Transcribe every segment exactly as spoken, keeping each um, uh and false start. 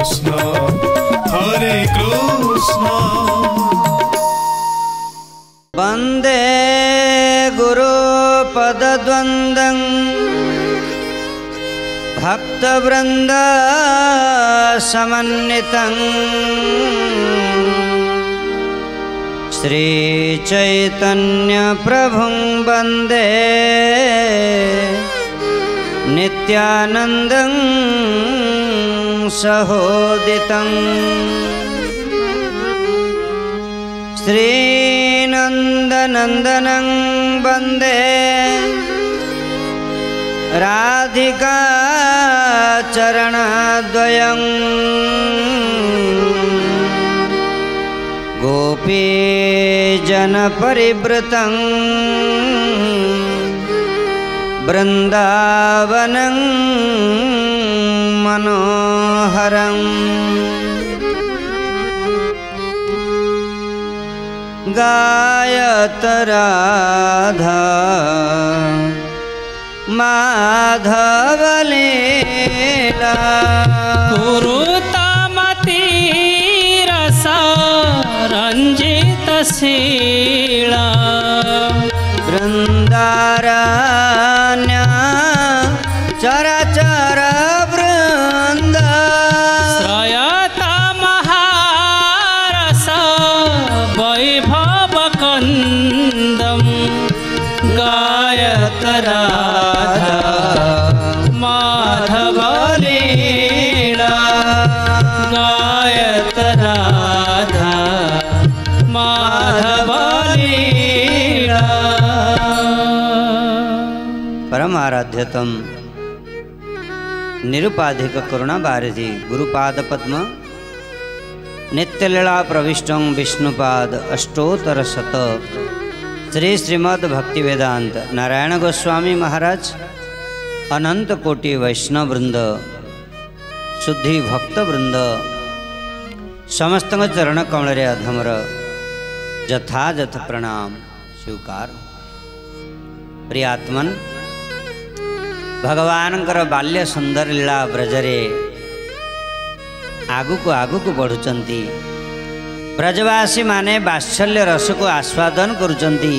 कृष्ण हरे कृष्ण। वंदे गुरु पदद्वंदं भक्तवृंद समन्वितं श्री चैतन्य प्रभुं वंदे नित्यानंदं सहोदितं श्रीनंदनंदनं वंदे राधिका चरणद्वयं गोपीजनपरिवृतं वृंदावनं मनोहरं गायत राधा माधव लीला कुरुतामती रस रंजित शीला वृंदारण्य चराचर वृंद श्रयता महारस वैभव कंदम गायत राधा माधव लीला गायत राधा माधव लीला। परम आराध्यतम निरुपाधिक करुणा बारिधि गुरुपाद पद्म नित्यलीला प्रविष्टं विष्णुपाद अष्टोत्तर शत श्री श्रीमद् भक्ति वेदांत नारायण गोस्वामी महाराज अनंत कोटि वैष्णव वृंद शुद्धि भक्त वृंद समस्त चरण कमल अधमर यथायथ प्रणाम स्वीकार। प्रियात्मन भगवानकर बाल्य सुंदर लीला ब्रजरे आगु को आगु को बढ़ुचंती ब्रजवासी माने वात्सल्य रस को आस्वादन करुचंती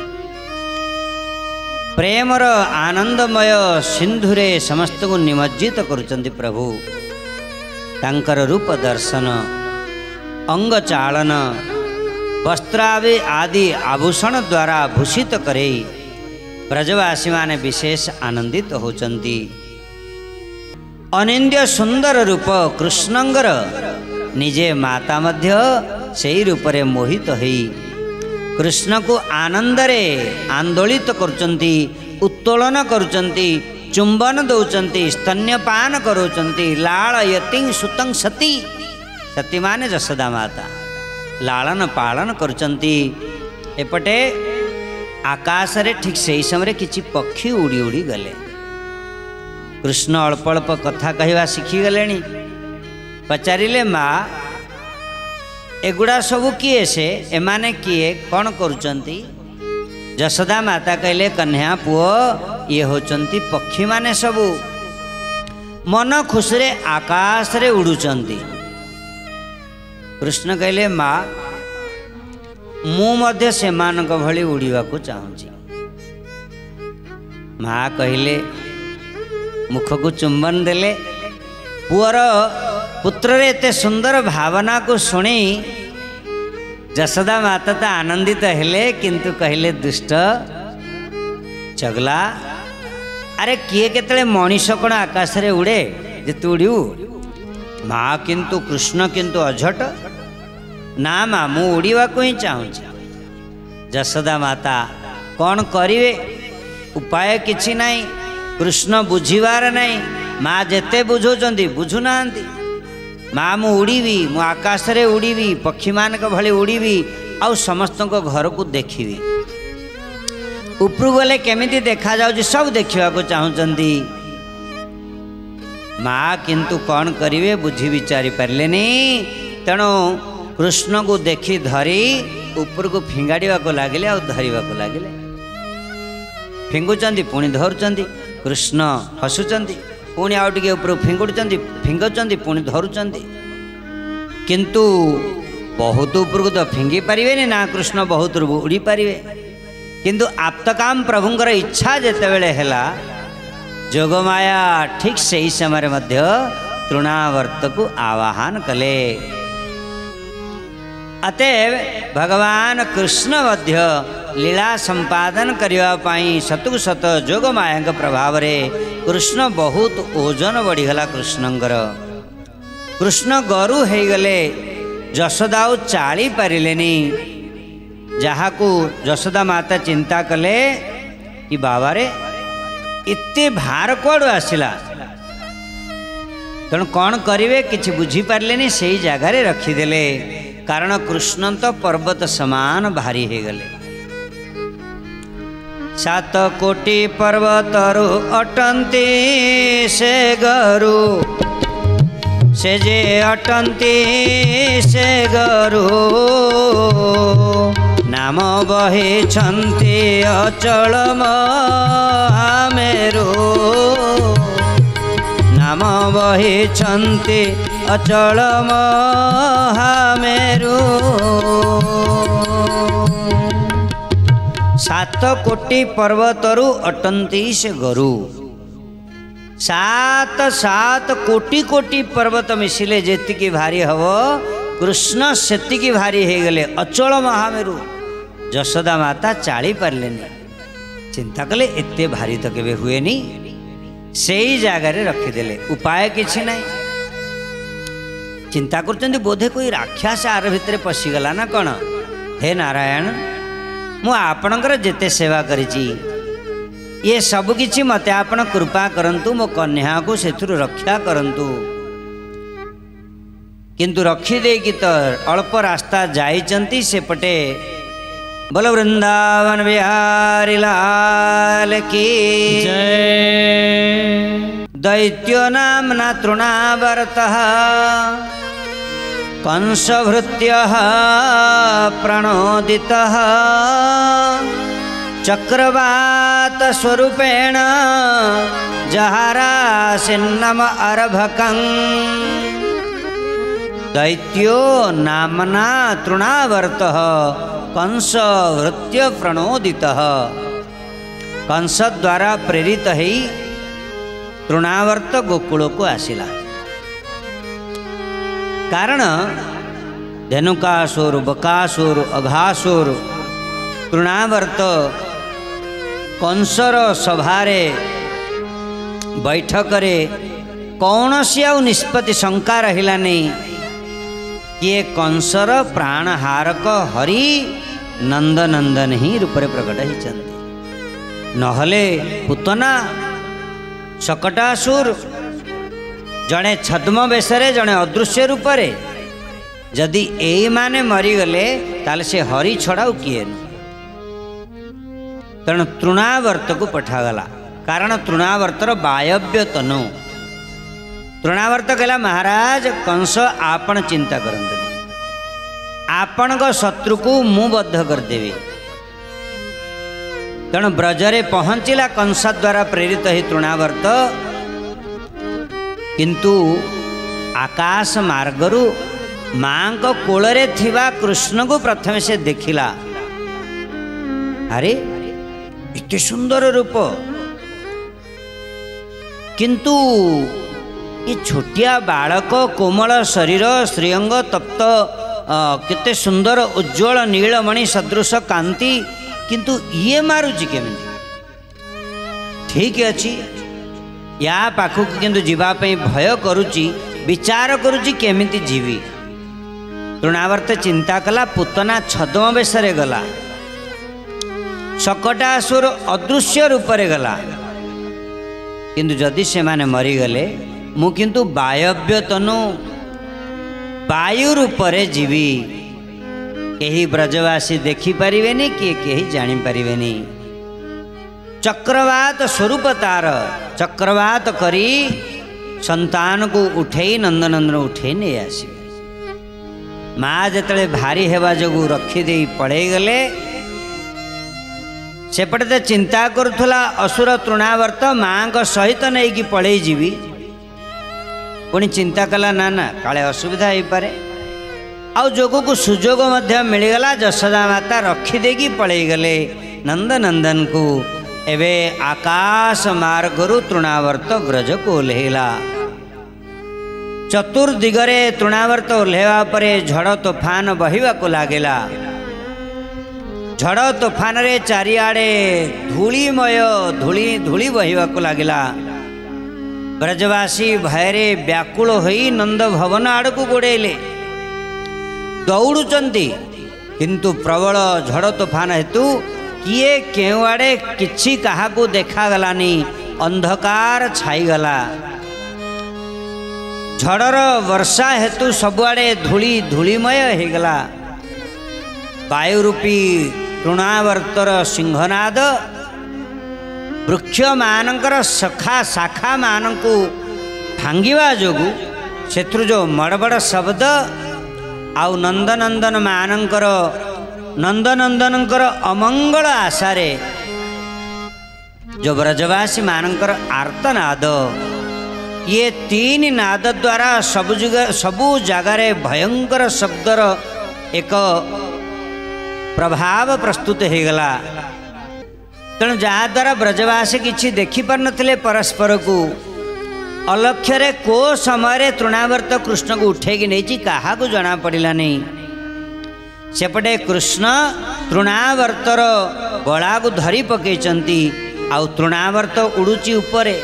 प्रेमर आनंदमय सिंधुरे समस्त को निमज्जित करुचंती प्रभु तांकर रूप दर्शन अंग चालन वस्त्रादि आदि आभूषण द्वारा भूषित करे ब्रजवासी माने विशेष आनंदित होचंती। अनिंद्य सुंदर रूप कृष्णंगर निजे माता मध्य सेही रूपरे मोहित होई कृष्ण को आनंदरे आंदोलित करुचंती उत्तोलन करुचंती चुंबन दौचंती स्तन्यपान करुचंती लाळयति सुतं सती सती माने जशोदा माता लालन पालन करुचंती। एपटे आकाश रे ठीक सही समय किछि पक्षी उड़ी उड़ी गले कृष्ण अल्प अल्प कथा कहवा शिखी गले पचारिले माँ एगुड़ा सबू किए से एमाने किए कौन करुचंती जशोदा माता कहले कन्या पुओ ये होचंती पक्षी माने सबू मन खुशरे आकाश रे उड़ुचंती। कृष्ण कहले माँ मु मध्य सेमानक भली उड़ीवा को चाहूँगी। माँ कहले मुख को चुंबन देले पुअर पुत्र रे एते सुंदर भावना को शुणी जशोदा माता तो आनंदित हेले किंतु कहले दुष्ट चगला अरे किए केतले मनीष कौन आकाश रे उड़े जे तू उड़ू माँ किंतु कृष्ण किंतु अझट ना माँ मु उड़ीवा को ही चाहूँगी। जशोदा माता कौन करिवे उपाय किछि नहीं कृष्ण बुझीबार नहीं माँ जेते बुझौचंती बुझुना माँ मु उड़ीबी मु आकाश रे उड़ीबी पक्षी मान भली उड़ीबी आउ समस्त घर को देखी उपरू गले केमिति देखा जाउछि सब देखा चाहूँगी। माँ किंतु कौन करिवे बुझी विचारी पारलेनी तेणु कृष्ण को देखी धरी ऊपर को फिंगाड़ा को लगिले आ धरवा को लगिले फिंगुचंदी पुणी धरुचंदी कृष्ण हसुचंदी पुणी आउ टिके ऊपर फिंगुड़ुचंदी फिंगुचंदी पुणी धरुचंदी किंतु बहुत उपरକୁ तो फिंगी पारिबेनी ना कृष्ण बहुत उड़ी पारिबे किंतु आप्तकाम प्रभुंकर इच्छा जेतेबेले हैला जोगमाया ठीक सही समय मध्य तृणावर्त को आवाहन कले। अतएव भगवान कृष्ण मध्य लीला संपादन करने सतु सत जोगमाया प्रभाव रे कृष्ण बहुत ओजन बढ़ीगला कृष्णंकर कृष्ण गरु हो गले जशोदा चाली पारिलेनी जहाँ को जशोदा माता चिंता कले कि बाबा रे इत्ते भार कौड़ आसला तेणु कौन करेंगे किसी बुझीपारे से जगार रखीदे कारण कृष्ण तो पर्वत समान भारी हो गले। सात कोटि पर्वतरु अटंती से गरु से जे अटंती से गरु नाम बहे छंती अचल मेरु नाम बहे छंती अचल मेरु। सात कोटि पर्वतरु अटंती से गरु सात सात कोटि कोटि पर्वत मिसिले जेतिकी भारी हव कृष्ण सेतिकी भारी हो गले अचल महामेरु। जशोदा माता चाली पारलेनी चिंता कले एते भारी तो केबे हुएनी से ही जगार रखीदे उपाय किछि नहीं चिंता करछन्ती बोधे कोई राक्षस आर भितर पशिगला ना कौन। हे नारायण मु आपणकर जेते सेवा करिछि ये सब किछि मते आपण कृपा करंतु मो कन्या को सेथुरु रक्षा करंतु किंतु रखी दे कि तो अल्प रास्ता जाइचंती सेपटे बोलो वृंदावन बिहारी लाल की जय। दैत्यो नामना तृणावर्तः कंसभृत्यः प्रणोदितः चक्रवात स्वरूपेण जहारासिन्नम अर्भकं दैत्यो नामना तृणावर्तः कंस वृत्य प्रणोदितः कंस द्वारा प्रेरित ही तृणावर्त गोकुल को आसिला कारण धेनुकासुर बकासुर अघासुर तृणावर्त कंसर सभारे बैठक कौन सी आउ निष्पत्ति शंका रहिला नहीं किए कंसर प्राणहारक हरि नंदनंदन ही रूप प्रकट होती नहले पुतना शकटासुर जड़े छद्म बेशरे जड़े अदृश्य रूप जदि यही माने मरीगले ताले से हरि छड़ाऊ किए तेणु तृणावर्त को पठागला कारण तृणावर्तर वायव्य तनु तृणावर्त कहला महाराज कंस आपण चिंता करते आपण शत्रु को मु बद्ध करदेवी तेणु ब्रजरे पहुँचला कंस द्वारा प्रेरित ही तृणावर्त किंतु आकाश मार्गरु माँ को कोलरे थिबा कृष्ण को प्रथम से देखिला अरे इतने सुंदर रूप किंतु ये छोटिया बालक कोमल शरीर श्रीअंग तप्त केते सुंदर उज्ज्वल नीलमणि सदृश कांति किंतु ये मारुची केमी ठीक अच्छी या पाखक किंतु जीवाई भय करुची विचार करुची केमिति जीवी तृणावर्त चिंता कला पुतना छद्म बेशरे गला शकटासुर अदृश्य रूपरे गला किंतु जदि से माने मरीगले मु किंतु वायव्य तनु वायु रूपरे जीवी केही ब्रजवासी देखी पारिबेनी किए केही जानी पारिबेनी चक्रवात स्वरूप तार चक्रवात करी संतान को उठेई नंदनंदन उठेई नहीं आसी माँ जिते भारी हेबा जोगु रखीदे पड़े गले सेपटे तो चिंता करुला असुर तृणावर्त माँ सहित नहीं कि पड़े जीवी पुणी चिंता कला ना ना काले असुविधा हो पारे आउ जोग को सुजोग मिलगला यशोदा माता रखीदेकी पलई गले नंदनंदन को एवं आकाश मार्गरु तृणावर्त ग्रज को ओह्लैला चतुर्दिगरे तृणावर्त ओह्लैवा परे झड़ तोफान बहिबा को लागेला झड़ तोफान रे चारिआडे धूलिमय धूली धूली बहिबा को लागेला ब्रजवासी भयरे व्याकुल होई नंद भवन आड़ को गोड़ेले दौड़ुचंती किंतु प्रबल झड़ तोफान हेतु किए केउ आड़े किछि काहाकू देखागलानी अंधकार छाईगला झड़र वर्षा हेतु सबुआड़े धूली धूलिमय होगला वायुरूपी तृणावर्तर सिंहनाद वृक्ष मानकर सखा शाखा मानकू भांगिवा जोगु सेत्रु जो मड़बड़ शब्द आउ नंदनंदन मानकर नंदनंदनकर अमंगल आशारे जो ब्रजवासी मानकर आर्तनाद ये तीन नाद द्वारा सबु जगह सबु जगार भयंकर शब्दर एक प्रभाव प्रस्तुत होगला तेणु जहाद्वारा ब्रजवासी किछि देखि पार नथिले परस्पर को अलक्ष्य को समय तृणावर्त कृष्ण को उठेकी नहीं क्या जना पड़ा नहीं सेपटे कृष्ण तृणावर्तर गला को धरी पकईचंती आउ तृणावर्त उड़ुची उपरे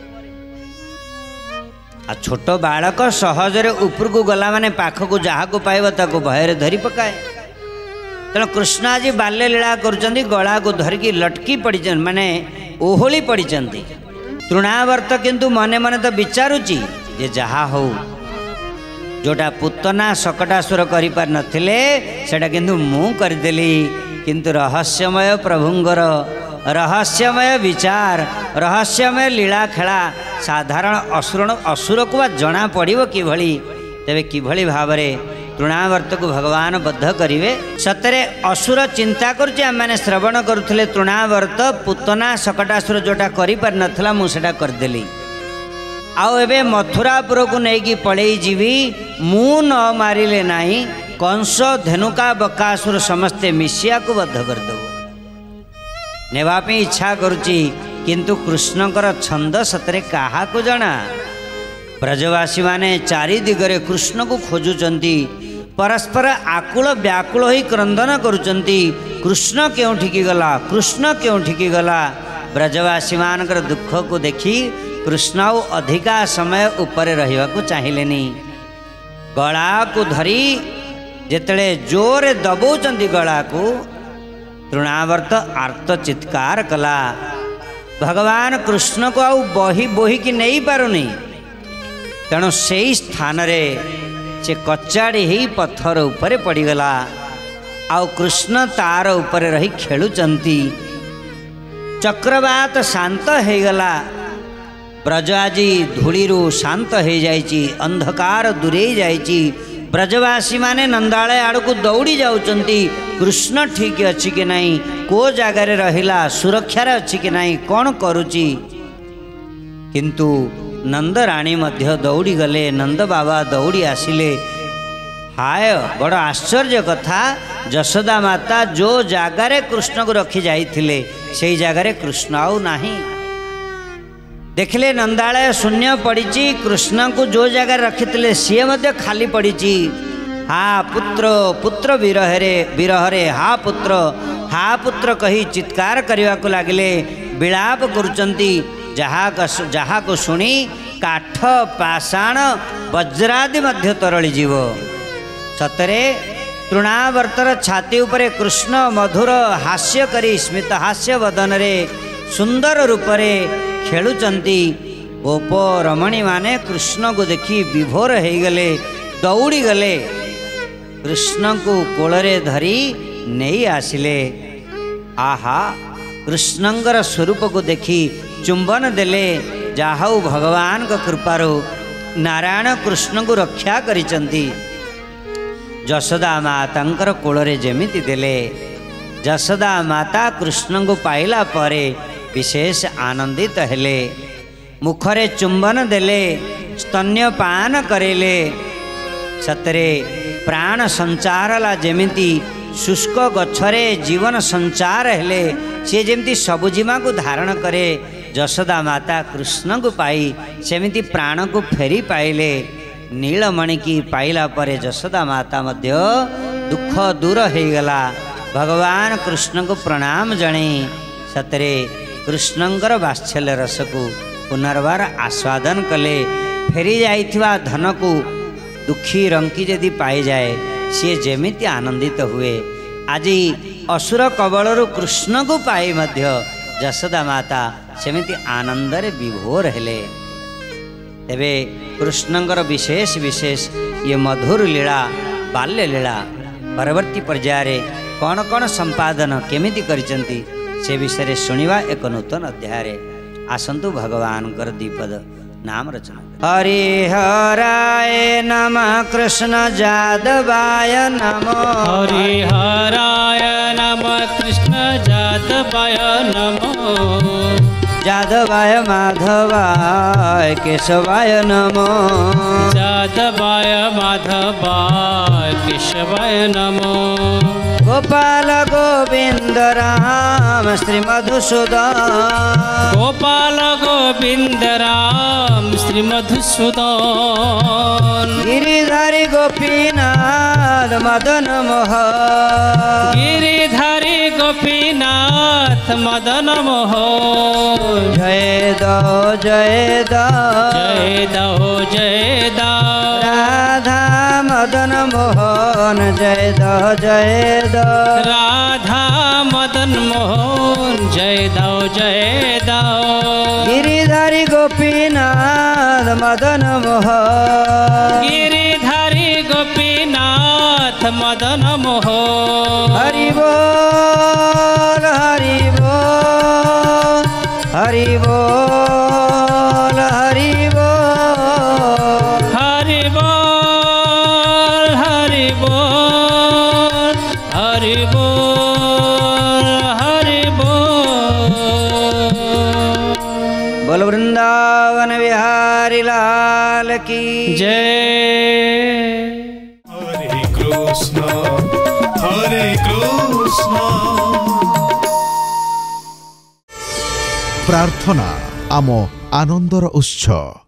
आ छोट बालक सहजरे ऊपर को गला माने पाख को जहाँ को पाइब ताको भयर धरी पकाए तेणु कृष्ण आज बाल्य लीला करुँच गला को धरिकी लटकी पड़ी माने ओहोली पड़ी तृणावर्त किंतु मने मने तो विचारुची जे जहा हो जोटा पुतना सकटासुर करि पार नथिले सेटा किंतु मु करदेली किंतु रहस्यमय प्रभुंगर रहस्यमय विचार रहस्यमय लीला खेला साधारण असुर असुर को जना पड़िबो किभली तेबे किभली भावरे तृणावर्त को भगवान बद्ध करिवे सतरे असुर चिंता करुचे आम मैंने श्रवण करुले तृणावर्त पुतना सकटासुर जोटा करि पार नथला मु सेटा करदेली आउ एबे मथुरापुर को नेकी पलई जीवी मु न मारिले नाही कंस धेनुका बकासुर समस्ते मिशिया को बद्ध करदेव नेवापी इच्छा करुची किंतु कृष्णकर छंद सतरे काहा को जना ब्रजवासी माने चारि दिगरे कृष्ण को खोजुचंती परस्पर आकुल व्याकुल होई क्रंदन करुचंती कृष्ण केउठिकी गला कृष्ण केउठिकी गला ब्रजवासी मानकर दुख को देखी कृष्ण अधिका समय ऊपर रहिबा को चाहिलेनी गला को धरी जेतले जोर दबौचंती गला को तृणावर्त आर्त चित्कार कला भगवान कृष्ण को आउ बही बोही की नहीं पारुनी तेणु से स्थान रे से कचाड़ी ही पत्थर उपरे पड़गला आउ कृष्ण तार उपरे रही खेलुचंती चक्रवात शांत हो गला ब्रज आजी धूलिरू शांत हो जाइची अंधकार दूरे जाइची ब्रजवासी माने नंदालय आड़ को दौड़ी जाउचंती कृष्ण ठीक अच्छी कि नहीं को जगार रहिला सुरक्षार अच्छी कि नहीं कौन करुची किंतु नंदराणी मध्य दौड़ी गले नंद बाबा दौड़ी आसिले हाय बड़ आश्चर्य कथा यशोदा माता जो जगार कृष्ण को रखी जाइथिले सेई जगार कृष्ण आउ नाही देखले नंदालय शून्य पड़ी कृष्ण को जो जगह रखी सी खाली पड़ी हा पुत्र पुत्र विरहरे विरहरे हा पुत्र हा पुत्र कही चित्कार करने को लगिले विलाप करुचंती जहा जहा को शुणी काठ पाषाण वज्रादि मध्य तरली जीव सतरे तृणावर्तर छाती उपरे कृष्ण मधुर हास्य करी स्मित हास्य वदन रे सुंदर रूपरे खेलुचंती गोप रमणी माने कृष्ण को देखी विभोर हो गले दौड़ी गले कृष्ण को कोलरे धरी नहीं आसिले आहा कृष्णंगर स्वरूप को देखी चुंबन देले जाहु भगवान का कृपारो नारायण कृष्ण को रक्षा करिचंती यशोदा मातांकर कोलरे जेमिति देले यशोदा माता कृष्ण को पाइला परे विशेष आनंदित हेले मुखरे चुंबन देले स्तन्यपान करेले सतरे प्राण संचार ला जेमिति शुष्क गछरे जीवन संचार हेले सी जेमती सबुजीमा को धारण करे यशोदा माता कृष्ण को पाई सेमिति प्राण को फेरी पाइले नीलमणि की पाइला परे यशोदा माता मध्य दुख दूर हो गला। भगवान कृष्ण को प्रणाम जणे सतरे कृष्णंकर वात्सल्य रस को पुनर्बार आस्वादन कले। फेरी जाइथिबा धन को दुखी रंकी यदि पाई जाए सी जेमिति आनंदित हुए। आज असुर कबलरू कृष्ण को पाई मध्य यशोदा माता सेमिति आनंदरे विभोर हेले। तेबे कृष्णंकर विशेष विशेष ये मधुर लीला बाल्य लीला परवर्ती पर्याय कौन कौन संपादन केमिति करिसंती से विषय शुणिवा एक नूतन अध्याय। आसंतु भगवान कर दीपद नाम रचना। हरिहराय नमः कृष्ण जादवाय नमो। हरिहराय नमः कृष्ण जादवाय नमो। जादवाय माधवाय केशवाय नमो। जादवाय माधवाय केशवाय नमो। गोपाल गोविंद राम श्री मधुसूदन। गोपाल गोविंद राम श्री मधुसूदन। गिरिधारी गोपीनाथ मदन मोहन। गिरिधारी गोपीनाथ मदन मोहन। जय दो जय दो जय दो जय दो राधा मदन मोहन जय दो जय दो राधा मदन मोहन जय दो जय दो। गिरिधारी गोपीनाथ मदन मोहन। गिरिधारी गोपीनाथ मदन मोहन। हरि बोल हरि बोल हरि बोल हरि बोल हरि बोल हरि बोल हरि बोल हरि बोल। बोल वृंदावन बिहारी लाल की जय। हरे कृष्ण हरे कृष्ण। प्रार्थना आम आनंदर उत्स।